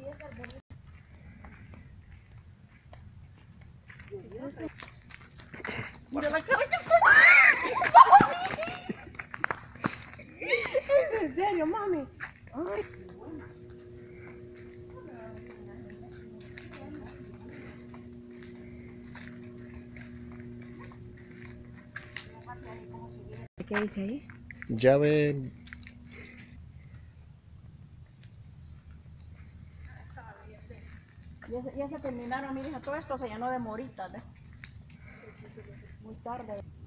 ¿Qué es eso? Mira la cara que está. ¿Es en serio, mami? Ay. ¿Qué dice ahí? Llave. Ya se terminaron, miren, todo esto se llenó de moritas, ¿eh? Muy tarde.